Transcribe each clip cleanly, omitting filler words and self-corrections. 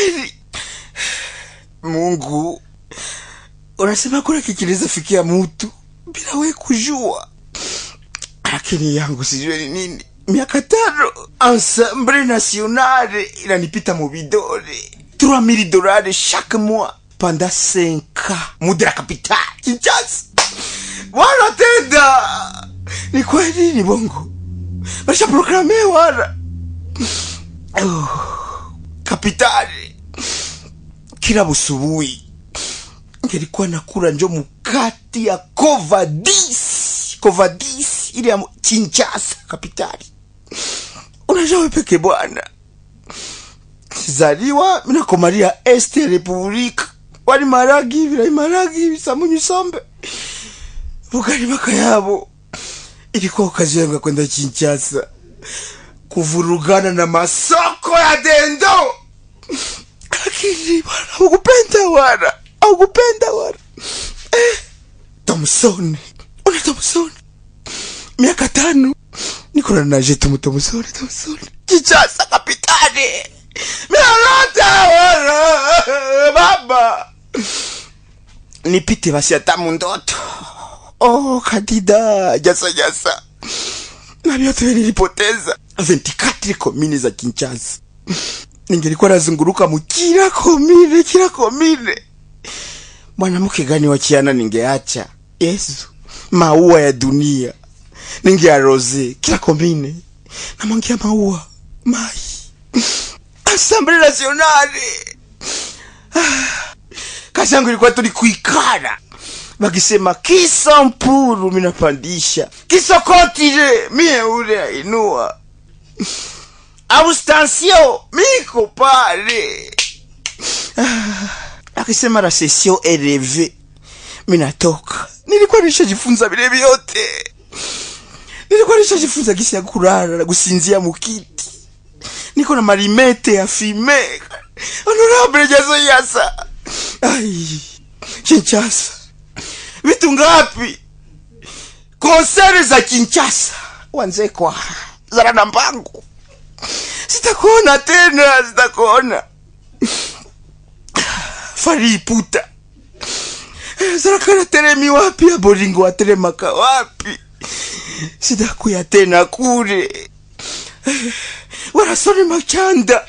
kweli Mungu unasema kuna kikiliza fikia mtu bila wewe kujua, lakini yangu sijui ni nini. Miaka 5 Ensemble Nationale inanipita mu bidore $3000 chaque mois pendant 5 ans. Mudra capital Kinshasa. Wala tenda ni kweli ni bongo basha programe wala kapitali. Kila busubuhi ngelikuwa nakula njo mukati ya Covadis ile ya Kinshasa kapitali. Unajua peke bwana, zaliwa mina komaria Este Republique wali maragi samunyu sombe bugari makayabo. Ilikuwa kazi yangu kwenda Kinshasa kuvurugana na masoko ya dendo, lakini bwana hukupenda wala Thompson. Una Thompson miaka 5 niko na jetu Thompson Kinshasa kapitani. Mialota wala baba nipite basi atamu ndoto. Kadida jasa na vyote nilipoteza 24 komine za Kinshasa. Ningelikuwa nazunguruka mukira komine. Mwanamke gani wachiana ningeacha? Yesu, maua ya dunia ningearose kila komine na mangia maua mai. Ensemble Nationale kazi yangu ilikuwa tulikuikana bakisema kisampuru minapandisha kisokotile mie ule ainua abstention miko pale. Akisema la session élevée minatoka. Nilikuwa nishajifunza vile vyote. Nilikuwa nishajifunza gisi ya kulala na kusinzia mukiti. Niko na marimete ya fime. Honorable Jasoyasa. Kinshasa. Vitu ngapi? Konseri za Kinshasa. Wanze kwa zara na mbangu. Sitakuona tena. Fari puta. Zara kana teremi wapi ya bolingo wa teremaka wapi? Sitakuya tena kule. Warasone machanda.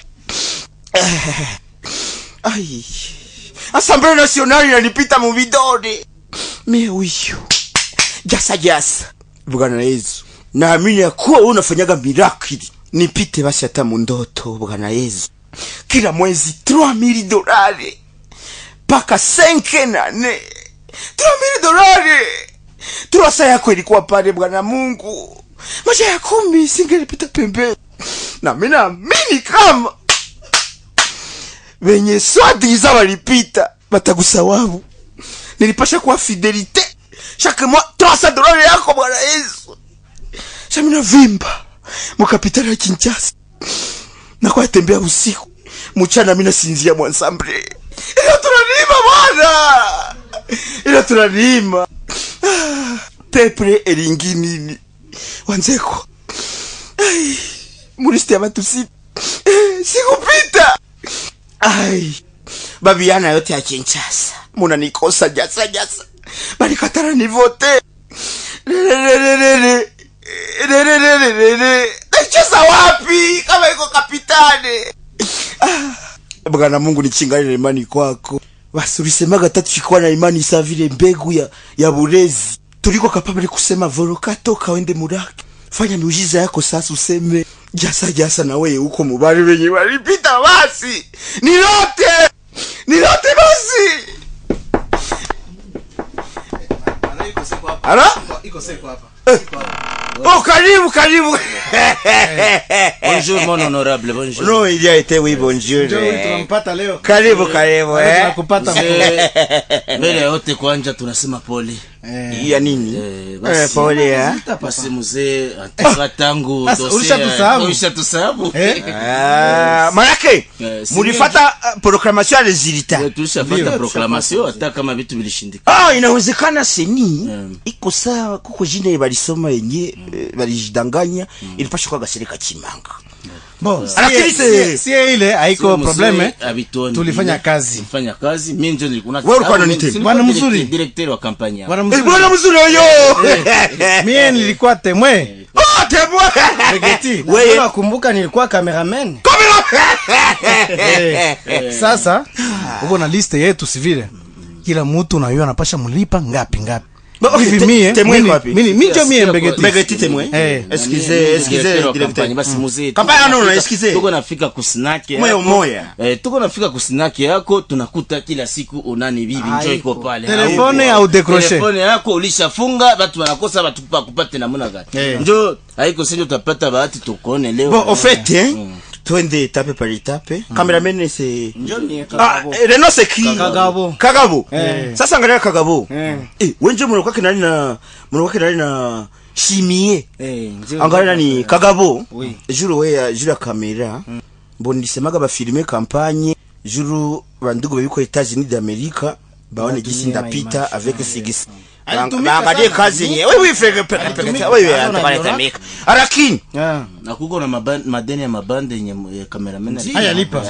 Ensemble Nationale inanipita mu vidore. Mie uyu jasa bwana na Yesu, naamini ya kuwa unafanyaga mirakili. Nipite basi hata mu ndoto bwana Yesu. Kila mwezi $3000 paka 5 nane $3000. Turasa yako ilikuwa pale bwana Mungu. Maisha ya 10 singelipita pembe. Na mimi naamini kama wenye swadi za walipita batagusawabu. Nilipasha kuwa fidelite chaque mois $300 yako bwana Yesu. Shamina vimba mukapitali ya Kinshasa. Na kwa tembea usiku mchana mimi nasinzia mu ensemble. Ila tunalima peple elingi nini wanzeko muristi ya batusi sikupita. Babiana yote ya Kinshasa muna nikosa jasa bali katara nivote nacheza wapi kama iko kapitani. Bwana Mungu nichingane imani kwako. Basi ulisemaga chikuwa na imani sa vile mbegu ya burezi. Tuliko kapabili kusema vorokato kawende muraki. Fanya miujiza yako sasa useme jasa na wewe huko mubari wenye walipita basi. Nilote basi. Ala? Iko seko hapa. Karibu. Bonjour mon honorable, bonjour. Non, il y a été oui, bonjour. Tunampata leo. Karibu. Tunakupata mbele yote kwanza tunasema pole. Ya nini? Pole ya. Basi mzee atatangu ushatusahau. Manake mulifata proclamation ya resultat. Tulishafata proclamation hata kama vitu vilishindika. Inawezekana seni iko sawa kuko jina balisoma yenye balijidanganya ilipasha kwa gasereka Chimanga. Bon, si ile haiko probleme. Tulifanya kazi. Mimi ndio nilikuwa wewe ulikuwa nani tena? Bwana mzuri. Directeur wa kampanya. Bwana mzuri yo. Mimi nilikuwa temwe. Temwe. Begeti. Wewe unakumbuka nilikuwa cameraman. Sasa uko na liste yetu civile. Kila mtu unayua anapasha mlipa ngapi. Hivi mie ndio mie Begeti temwe. Excusez directeur. Basi muzee. Kampanya no excusez. Tuko nafika kusinaki. Moya. Tuko nafika kusinaki yako tunakuta kila siku unani bibi njoo iko pale. Telefone au décrocher. Telefone yako ulishafunga watu wanakosa watu kupate namna gani. Njoo haiko sio utapata bahati tukone leo. Bon, au fait, twende tape par étape. Cameraman c'est Njoni Renault c'est qui? Kagabo. Sasa angalia Kagabo. Wenje mnakuwa kinani na chimie. Angalia ni Kagabo. Juru ya kamera. Bon nisemaga ba filmer campagne juru bandugu babiko États-Unis d'Amérique baone gisi ndapita avec Sigis. Angalia kazi yenyewe. Oui frère. Oui atakameka. Arakini. Na kuko na madeni ya mabande yenye cameraman hayalipa.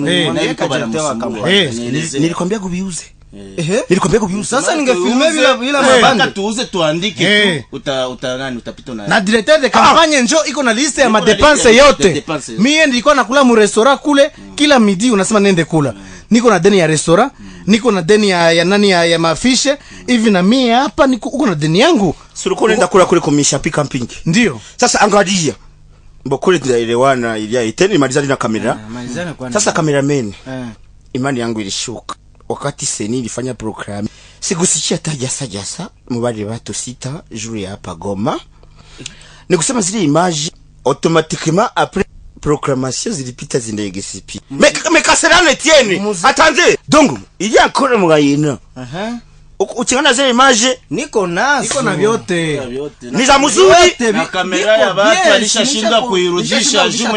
Nilikwambia kubiuze. Nilikwambia kubiuze. Sasa ningefilme bila mabanda tuuze tuandike utapita na directeur de campagne njo iko na liste ya madepense yote. Mimi nilikuwa nakula mu restaurant kule kila midi unasema nende kula. Niko na deni ya restaurant, niko na deni ya nani ya mafishe, hivi na mimi hapa uko na deni yangu. Suluko nenda kula kule komisha pika camping. Ndio. Sasa angalia. Mbokule tunaelewana ilia iteni malizani na kamera. Sasa cameraman. Imani yangu ilishuka. Wakati seni ilifanya program. Sikusikia jasa mubali watu 6 jour ya hapa Goma. Nikusema zile image automatiquement après proclamation zilipita zindege sipi. Mais Kasserane tieni. Attendez. Donc, il y a encore mugayina. Uchingana zile image niko na vyote. Ni za mzuri na kamera ya watu alishashinda kuirudisha juu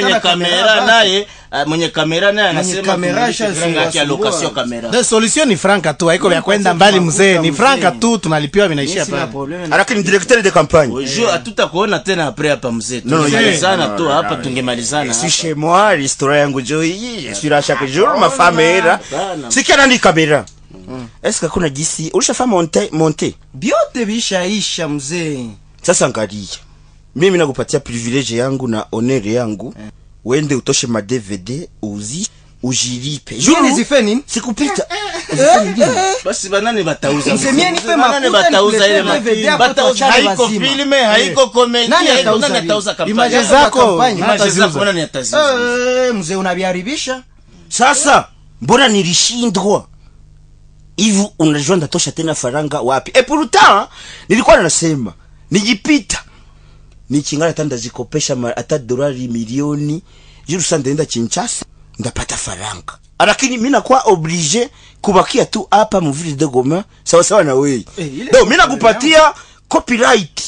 mwenye kamera naye anasema kamera shashinda ya location kamera. The solution ni franka tu, haiko vya kwenda mbali mzee, ni franka tu tunalipiwa vinaishia hapa. Lakini directeur de campagne. Jo hatutakuona tena après hapa mzee. Tungemalizana tu hapa tungemalizana. Si chez moi l'histoire yangu jo hii, je suis là chaque jour ma femme era. Sikia nani kamera. Est-ce que kuna gisi ulishafa monter biote bishaisha mzee. Sasa angalia mimi nakupatia privilege yangu na honor yangu wende utoshe ma DVD ujilipe juu zifeni sikupita basi banane batauza mzee nipe batauza ile batauza haiko filme haiko comedy nani atauza kampani image zako nani ataziuza mzee unabiharibisha. Sasa mbona nilishindwa hivi unajua ndatosha tena faranga wapi? Pourtant nilikuwa nasema nijipita nikingana tanda zikopesha hata dolari milioni juru sasa ndaenda Kinshasa ndapata faranga, lakini mimi nakuwa obligé kubakia tu hapa mu ville de Goma sawa na wewe. Ndio mimi nakupatia copyright.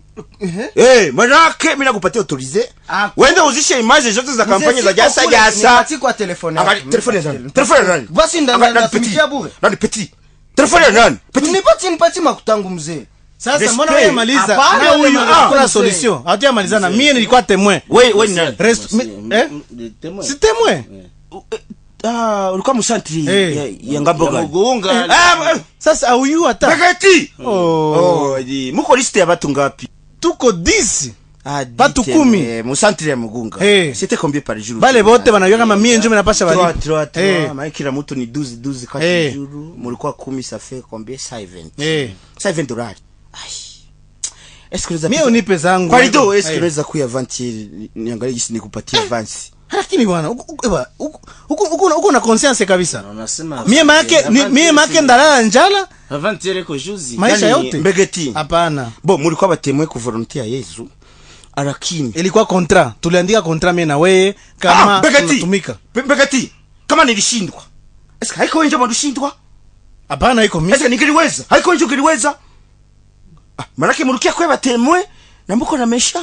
Manake mimi nakupatia autorize wende uzishe image zote za kampanya za jasa. Nipati kwa telefone yangu. Telefone nani? Basi ndanatumia bure. Nani petit? Telefone nani? Petit nipati makutangu mzee. Sasa mbona wewe maliza? Na huyu kuna solution. Hata malizana. Mimi nilikuwa temwe. Wewe nani? Si temwe. Ulikuwa msantri ya Ngamboga. Mugunga. Sasa huyu hata. Bagati. Muko liste ya watu ngapi? Tuko 10. Batu 10 musantri ya Mugunga. C'était combien par jour? Bale bote banayoka kama mie njoo napasha bali. 3 maana kila mtu ni 12 kwa jour. Mulikuwa 10 ça fait combien? 120. 120 dollars. Est-ce que nous mie unipe zangu. Pardon, est-ce que unaweza kuya vanti niangalie jinsi nikupatia avance? Lakini bwana uko na conscience kabisa. Unasema mie make ndalala njala avantiere ko juzi maisha yote Mbegeti. Hapana. Bon, mulikuwa batemwe ku volonté ya Yesu. Lakini ilikuwa contrat. Tuliandika contrat mimi na wewe kama tunatumika. Mbegeti. Kama nilishindwa. Est-ce que haiko wenje mwandushindwa? Hapana iko mimi. Est-ce que ningeliweza? Haiko wenje ungeliweza? Manake mulukia kwa batemwe na mbuko na mesha.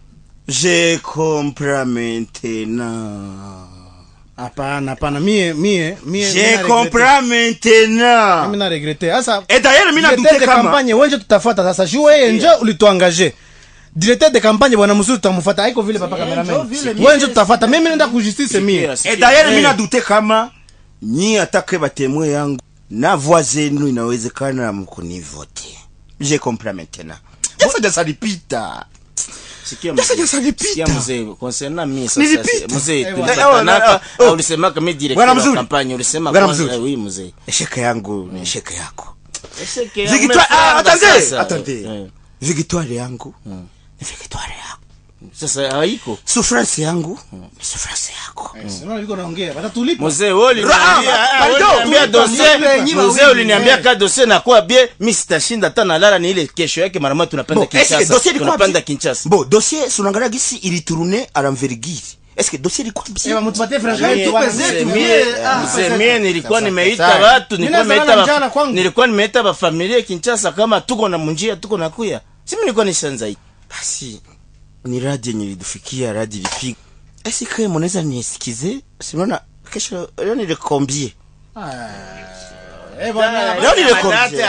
Je comprends maintenant. Hapana mie je comprends maintenant. Mimi na regretter. Sasa et d'ailleurs mimi na douter kama campagne wenje tutafuata sasa. Juu wewe nje ulituangaje. directeur de campagne bwana mzuri tutamfuata haiko vile papa cameraman wewe ndio tutafuata mimi nenda ku justice mie d'ailleurs mimi nadute kama nyi atake batemwe yangu na voix zenu inawezekana mkunivote. Je comprends maintenant. Sasa jasalipita. Sikia mzee, concernant mimi sasa mzee tulipatana au ulisema kama directeur wa kampanya ulisema oui mzee. Esheke yangu ni esheke yako. Esheke attendez. Victoire yangu ni victoire yako. Sasa haiko. Souffrance yangu ni souffrance yako. Sio niko naongea watatulipa. Mzee wewe uliniambia dossier. Mzee uliniambia ka dossier na kwa bien mimi sitashinda hata nalala ni ile kesho yake mara moja tunapanda Kinshasa. Tunapanda Kinshasa. Bon, dossier sunangalia gisi ili tourner à l'envergure. Est-ce que dossier liko bien? Eba mtupatie franga yetu pezetu. Mimi nilikuwa nimeita watu, nilikuwa nimeita ba familia Kinshasa kama tuko na munjia tuko na kuya. Simi nilikuwa nishanza hii. Basi ni radio nilidufikia radio lipiga. Est-ce que mnaweza nisikize? Siona kesho leo nilikwambie. Leo nilikwambie.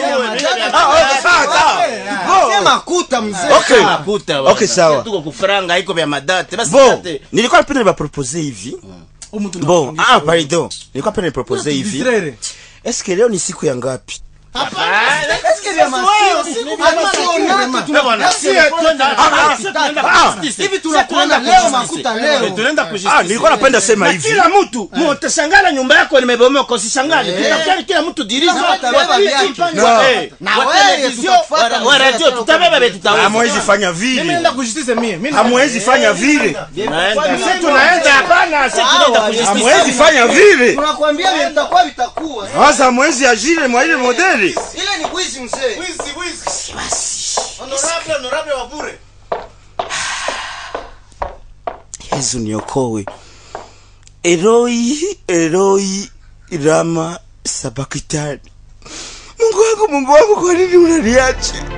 Sema kuta mzee. Okay sawa. Tuko kufranga iko vya madate. Basi date. Nilikuwa napenda nibaproposer hivi. Bon, pardon. Nilikuwa napenda niproposer hivi. Est-ce que leo ni siku ya ngapi? Hivi tunakwenda leo makuta leo. Tunaenda kujisikia. Nilikuwa napenda sema hivi. Kila mtu mtashangala nyumba yako nimebomoka usishangale. Tutakani kila mtu diriza. Na wewe radio tutabeba betu tutaona. Hamwezi fanya vile. mimi nenda kujustice mie Hamwezi fanya vile. Sisi tunaenda hapana, sisi tunaenda kujisikia. Hamwezi fanya vile. tunakwambia vitakuwa. Sasa hamwezi agire mwa ile modeli. Ile ni wizi mzee. wizi honorable wa bure Yesu niokoe. Eloi Rama Sabakitani. Mungu wangu kwa nini unaniacha?